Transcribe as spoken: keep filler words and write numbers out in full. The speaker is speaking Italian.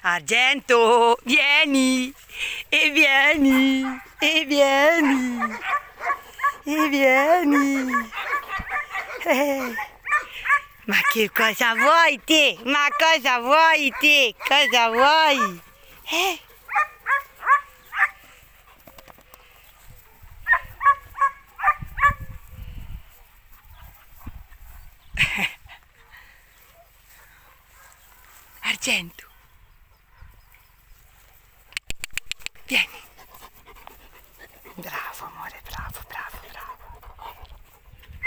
Argento, vieni, e vieni, e vieni, e vieni. Eh. Ma che cosa vuoi te? Ma cosa vuoi te? Cosa vuoi? Eh? Argento.